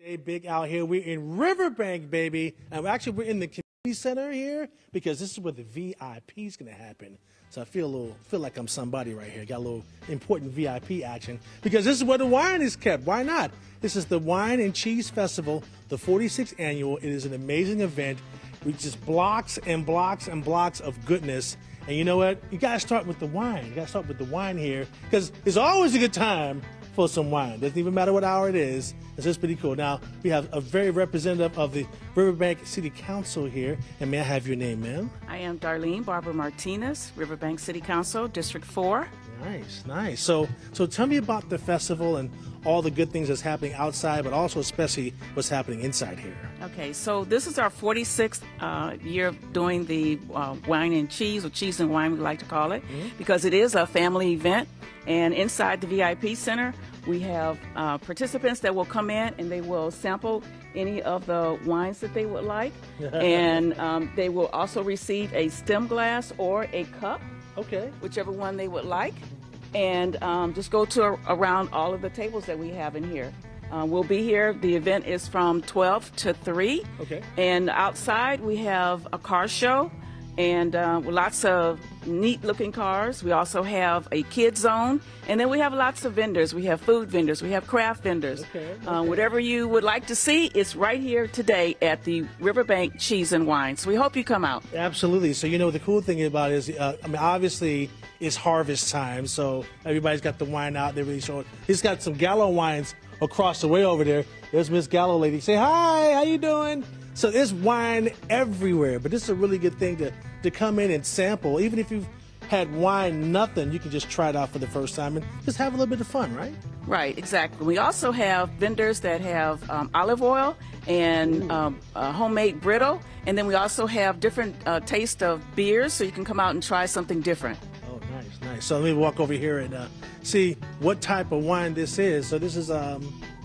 Hey, Big Al here. We're in Riverbank, baby. And actually, we're in the community center here because this is where the VIP is going to happen. So I feel like I'm somebody right here. Got a little important VIP action because this is where the wine is kept. Why not? This is the Wine and Cheese Festival, the 46th annual. It is an amazing event. We just blocks and blocks and blocks of goodness. And you know what? You got to start with the wine. You got to start with the wine here because it's always a good time for some wine. Doesn't even matter what hour it is. It's just pretty cool. Now, we have a very representative of the Riverbank City Council here. And may I have your name, ma'am? I am Darlene Barbara Martinez, Riverbank City Council, District 4. Nice, nice. So tell me about the festival and all the good things that's happening outside, but also especially what's happening inside here. Okay, so this is our 46th year of doing the wine and cheese, or cheese and wine we like to call it, because it is a family event. And inside the VIP Center, we have participants that will come in and they will sample any of the wines that they would like. And they will also receive a stem glass or a cup, whichever one they would like. And just go to around all of the tables that we have in here. We'll be here. The event is from 12 to 3. And outside we have a car show and lots of neat looking cars. We also have a kid zone, and then we have lots of vendors. We have food vendors, we have craft vendors. Whatever you would like to see, it's right here today at the Riverbank Cheese and Wine. So we hope you come out. Absolutely. So you know the cool thing about it is, I mean, obviously it's harvest time, so everybody's got the wine out. They're really showing. He's got some Gallo wines across the way over there. There's Miss Gallo lady. Say hi. How you doing? So there's wine everywhere, but this is a really good thing to come in and sample. Even if you've had wine, nothing, you can just try it out for the first time and just have a little bit of fun, right? Right, exactly. We also have vendors that have olive oil and homemade brittle, and then we also have different taste of beers, so you can come out and try something different. Oh, nice, nice. So let me walk over here and see what type of wine this is. So this is a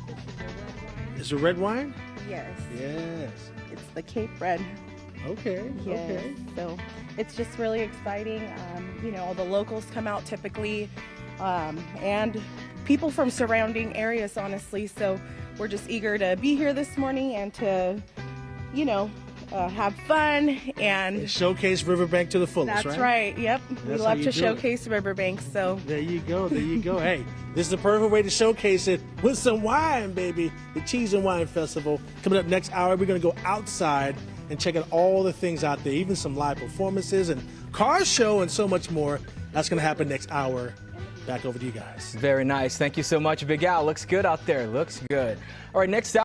red wine? Yes. Yes. It's the Cape Red. Okay. Yes. Okay. So it's just really exciting. You know, all the locals come out typically, and people from surrounding areas, honestly. So we're just eager to be here this morning and to, you know, have fun and showcase Riverbank to the fullest. That's right. Yep. We love to showcase Riverbank. So there you go. There you go. Hey, this is the perfect way to showcase it with some wine, baby. The Cheese and Wine Festival coming up next hour. We're going to go outside and check out all the things out there, even some live performances and car show and so much more. That's going to happen next hour. Back over to you guys. Very nice. Thank you so much, Big Al. Looks good out there. Looks good. All right, next hour.